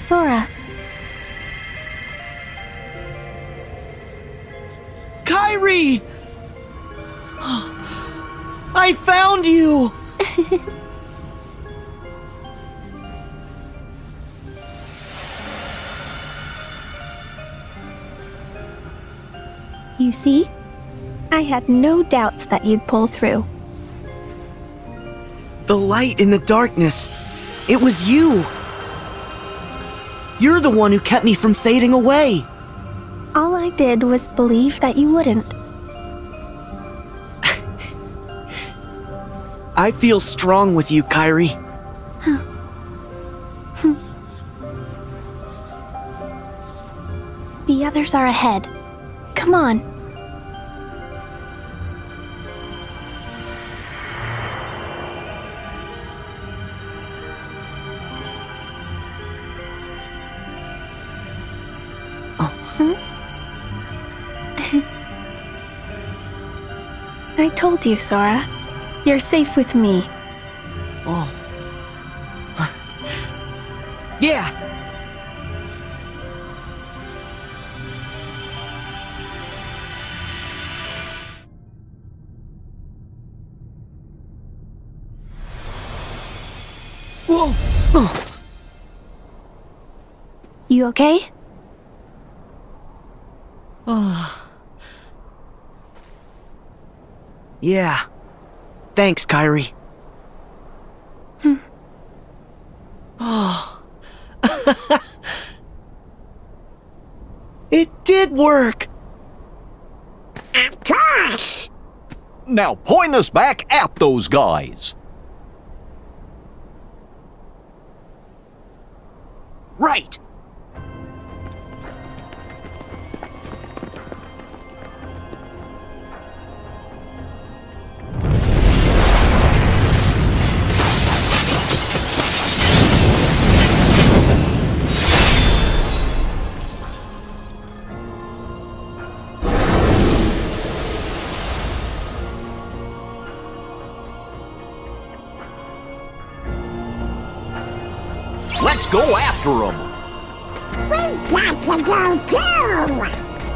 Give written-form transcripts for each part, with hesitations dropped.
Sora. Kairi! I found you! You see? I had no doubts that you'd pull through. The light in the darkness. It was you! You're the one who kept me from fading away! All I did was believe that you wouldn't. I feel strong with you, Kairi. The others are ahead. Come on. I told you, Sora. You're safe with me. Oh. Yeah! Whoa! Oh. You okay? Yeah. Thanks, Kairi. Oh. It did work! Of course! Now point us back at those guys. Right! Let's go after them. We've got to go too!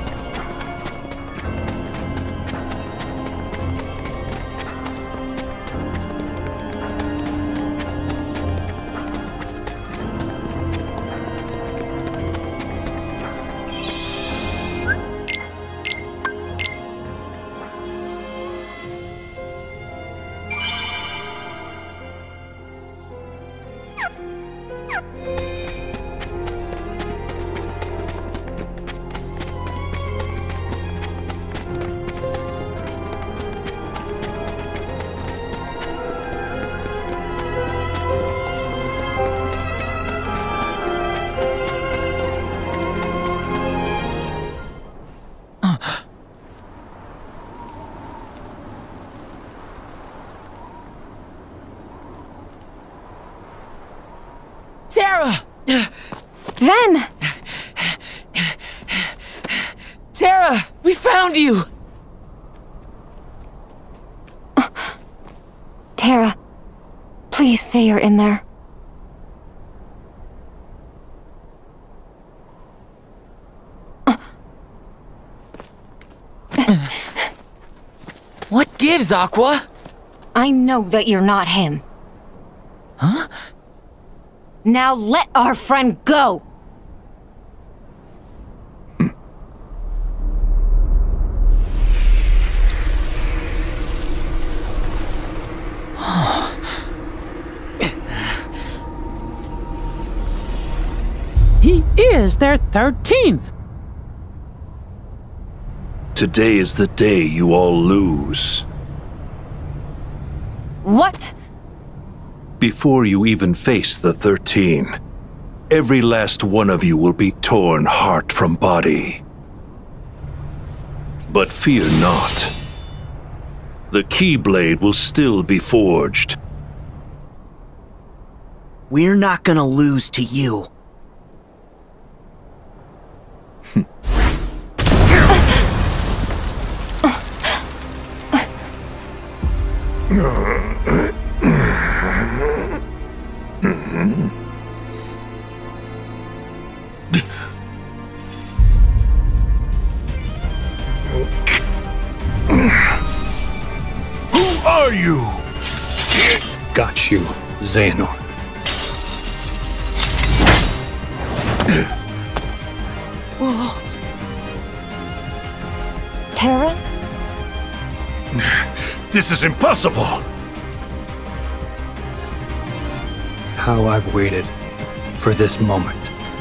Terra! Ven! Terra! We found you! Terra, please say you're in there. What gives, Aqua? I know that you're not him. Huh? Now let our friend go! He is their 13th! Today is the day you all lose. What? Before you even face the 13, every last one of you will be torn heart from body. But fear not. The Keyblade will still be forged. We're not gonna lose to you. are you? Got you, Xehanort. Terra? This is impossible! How I've waited for this moment.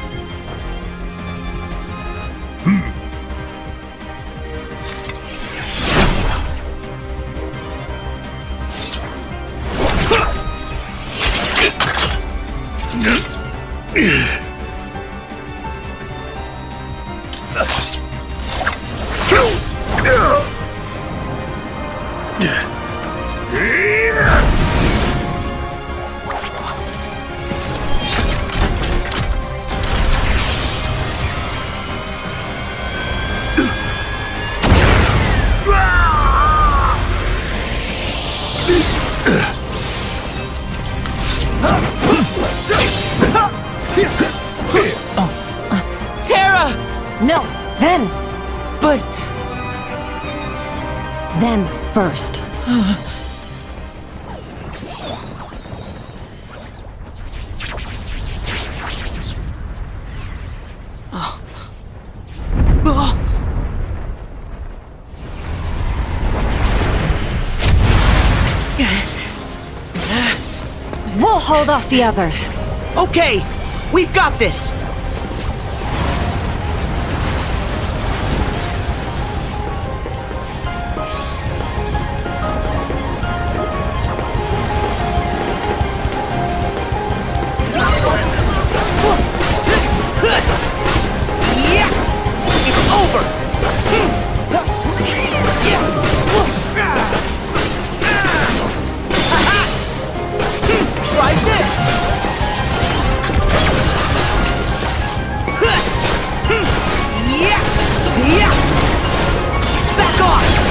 Terra! No, then! But Them first. We'll hold off the others. Okay, we've got this. Yeah, it's over. Try this. Yeah! Back off!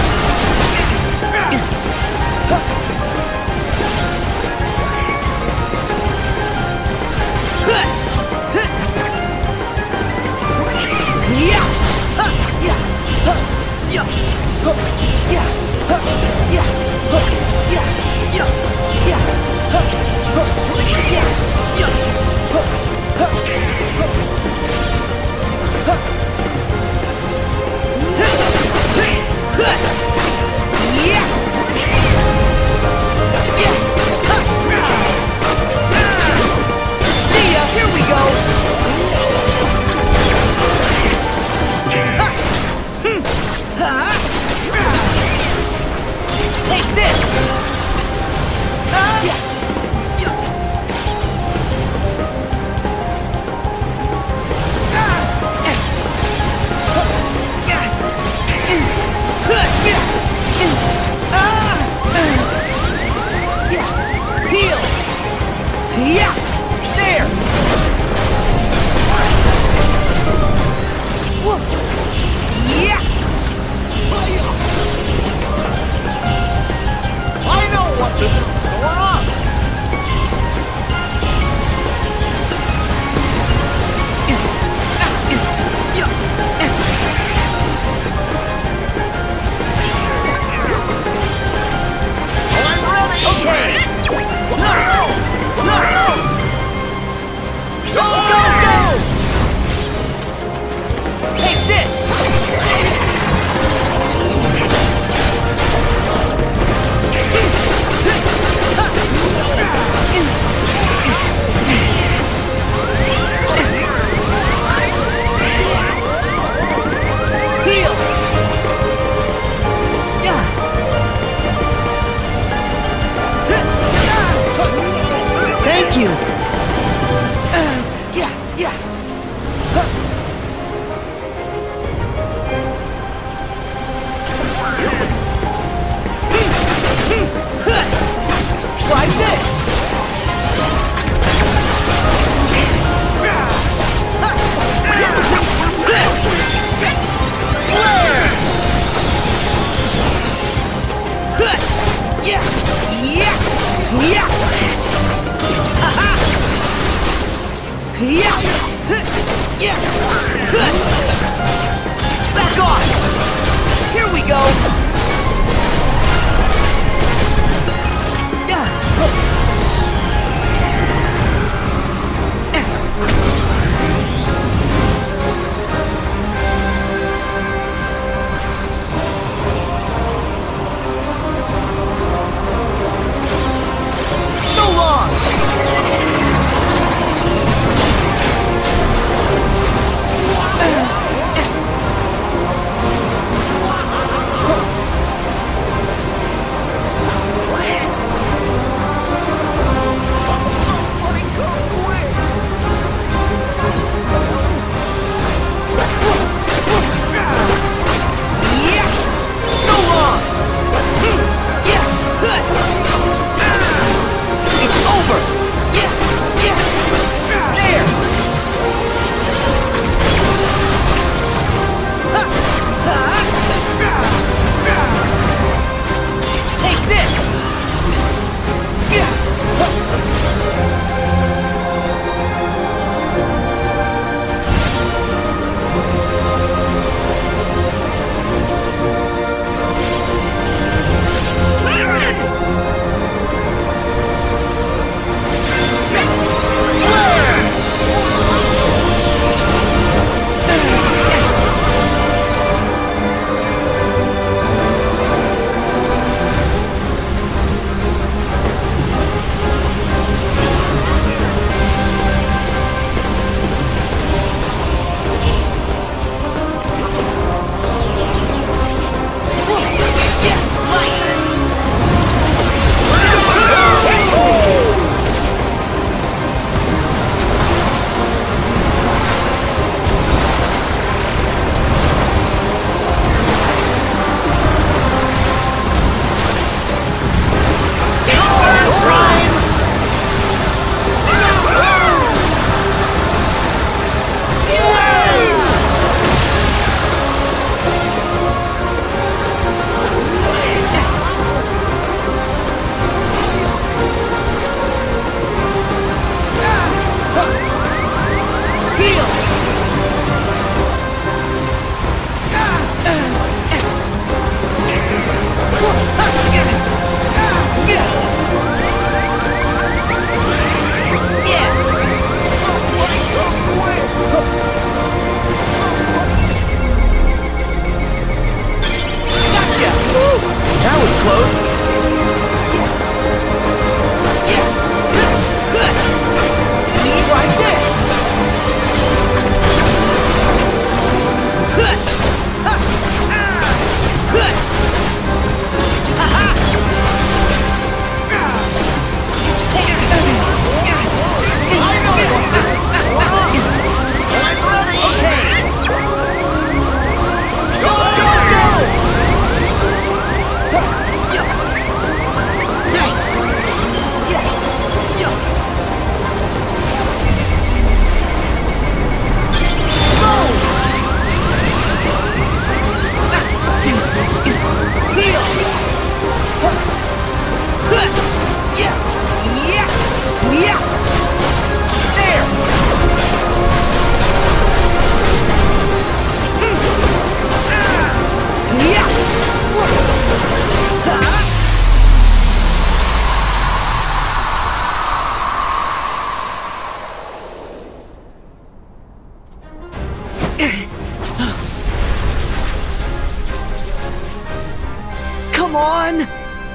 Come on!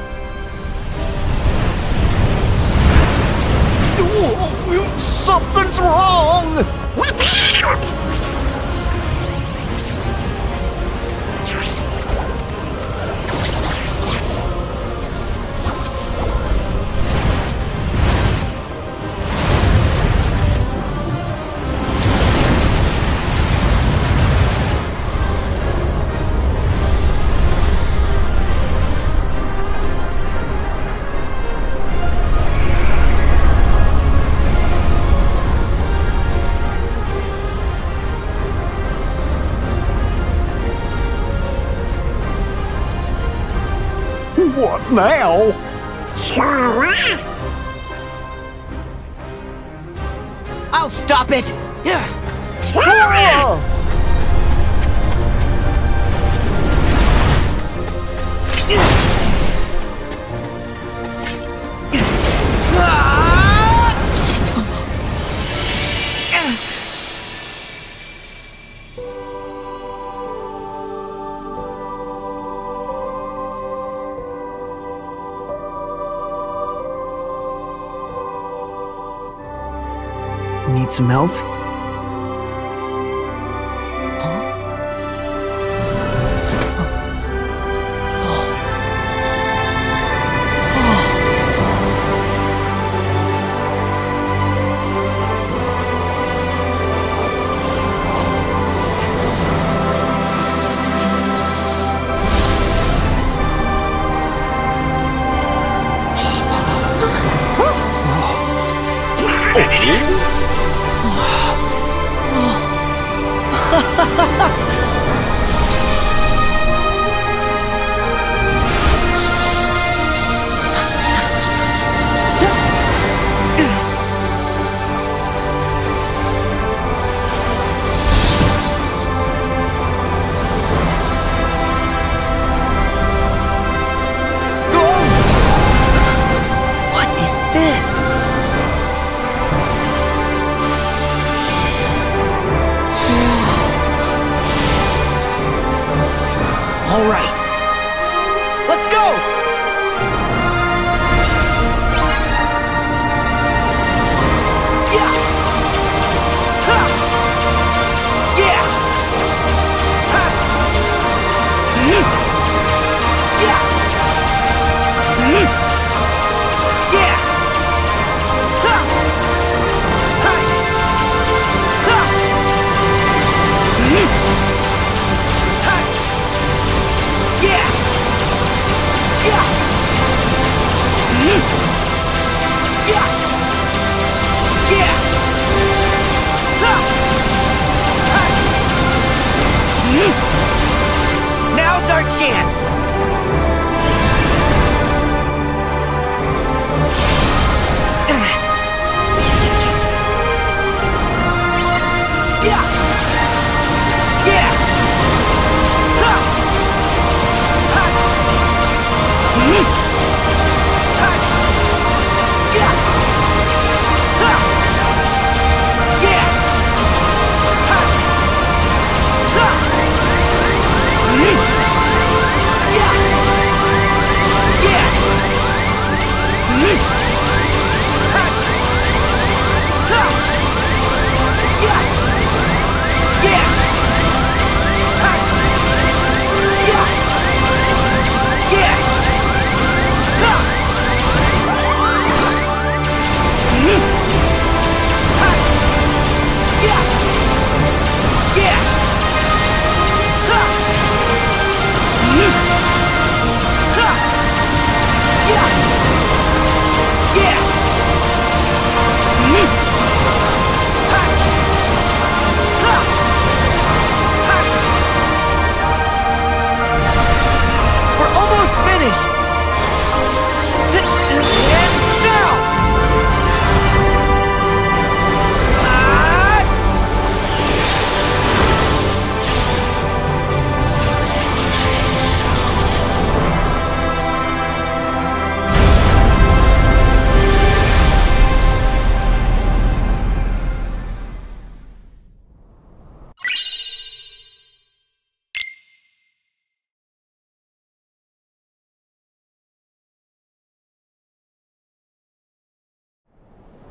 Something's wrong! Look out! What now? Sora? I'll stop it! Sora! Need some help? What is this? All right. Let's go! Yeah! Ha! Yeah! Ha! Yeah! Yeah! Ha! Ha! Ha! Yeah! Yeah! Yeah! Yeah! Ha! Ha! Now's our chance! Yeah! Yeah! Ha! Ha! Ha! Yeah! Ha! Yeah! Ha! Ha!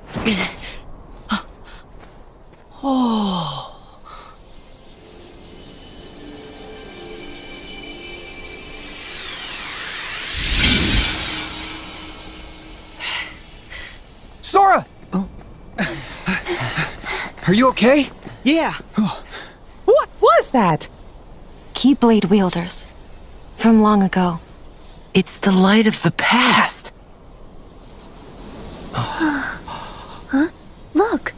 Sora! Are you okay? Yeah. What was that? Keyblade wielders. From long ago. It's the light of the past. Huh? Look.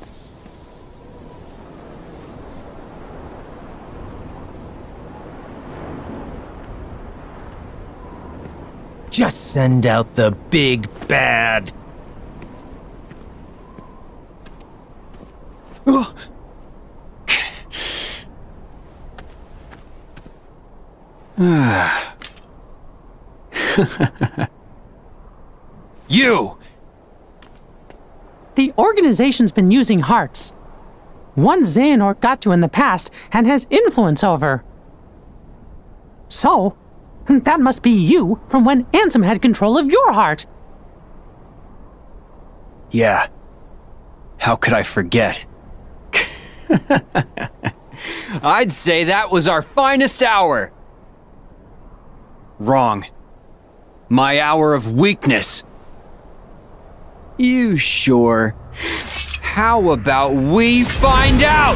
Just send out the big bad. You! The organization's been using hearts. One Xehanort got to in the past and has influence over. So, that must be you from when Ansem had control of your heart. Yeah. How could I forget? I'd say that was our finest hour. Wrong. My hour of weakness. You sure? How about we find out?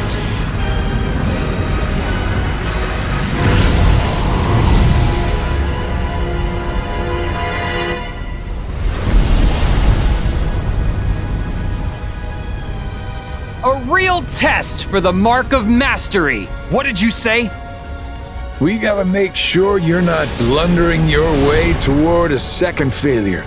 A real test for the Mark of Mastery. What did you say? We gotta make sure you're not blundering your way toward a second failure.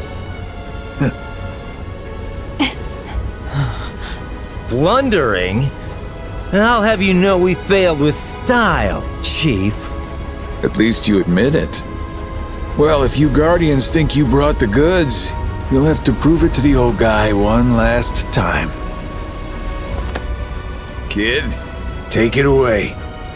Blundering? I'll have you know we failed with style, Chief. At least you admit it. Well, if you Guardians think you brought the goods, you'll have to prove it to the old guy one last time. Kid, take it away.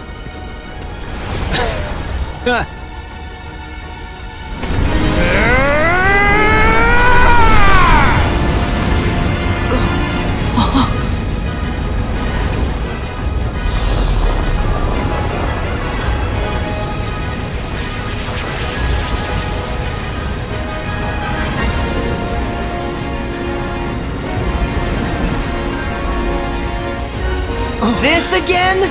This again?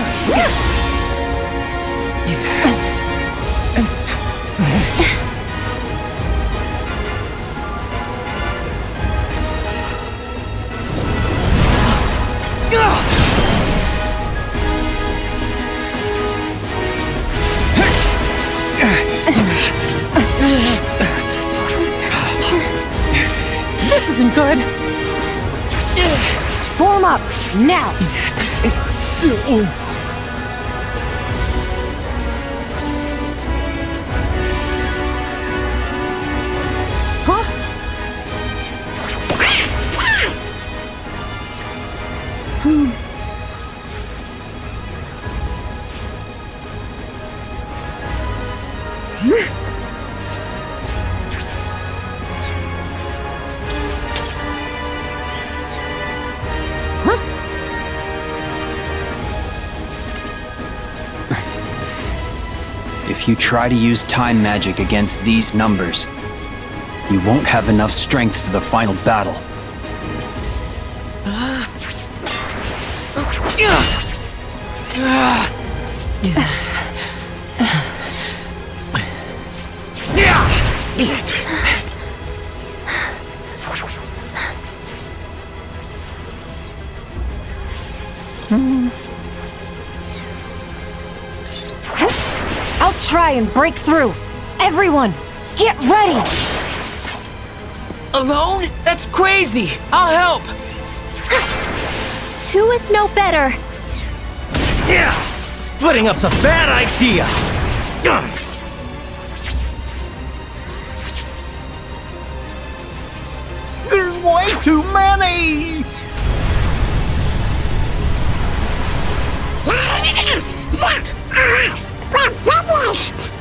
This isn't good. Form up, now! Huh? If you try to use time magic against these numbers, you won't have enough strength for the final battle. I'll try and break through. Everyone, get ready! Alone? That's crazy! I'll help! Two is no better. Yeah! Splitting up's a bad idea! There's way too many! We're finished!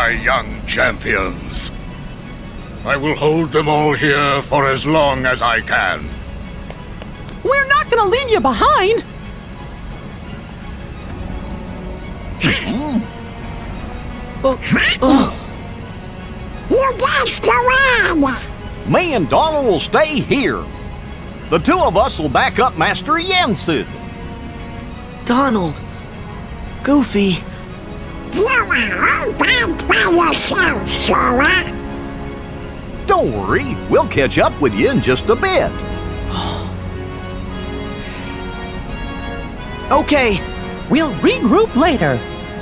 my young champions. I will hold them all here for as long as I can. We're not gonna leave you behind! You guys go on! Me and Donald will stay here. The two of us will back up Master Yensid. Donald. Goofy. You are all bad by yourself, Sora. Don't worry, we'll catch up with you in just a bit. Okay. We'll regroup later.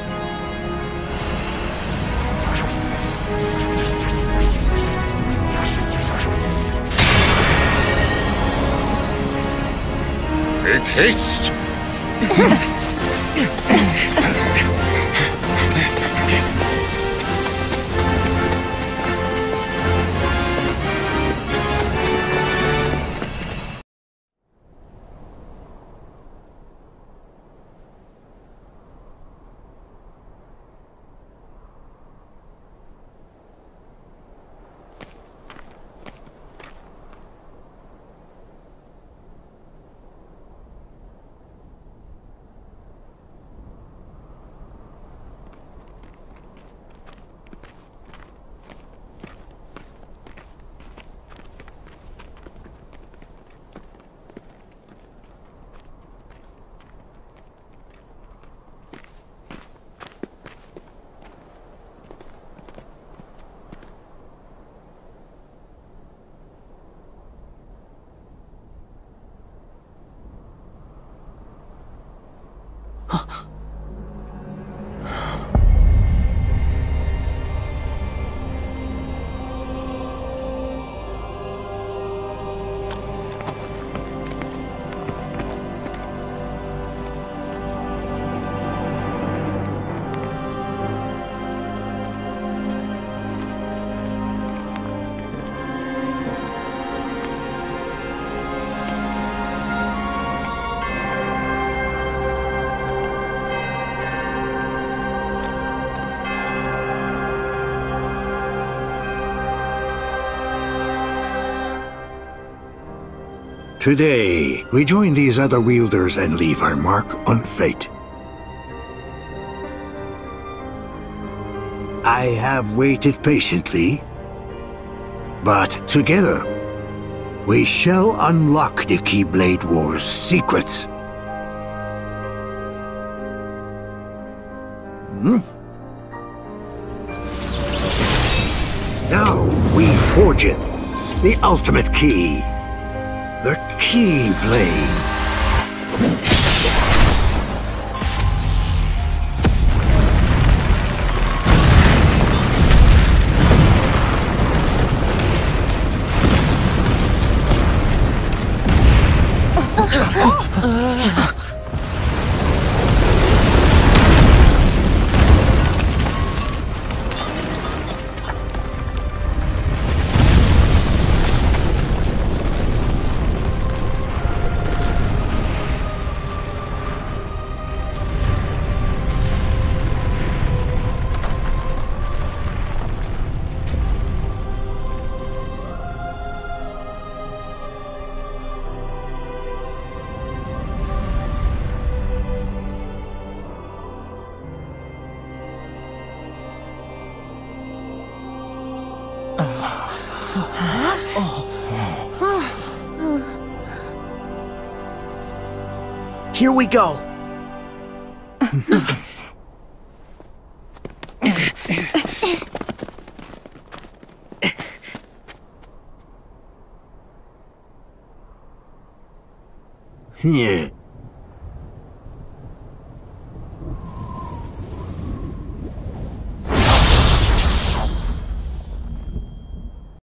Make haste! Today, we join these other wielders and leave our mark on fate. I have waited patiently, but together, we shall unlock the Keyblade War's secrets. Now, we forge it. The ultimate key. The Keyblade. Here we go. Yeah.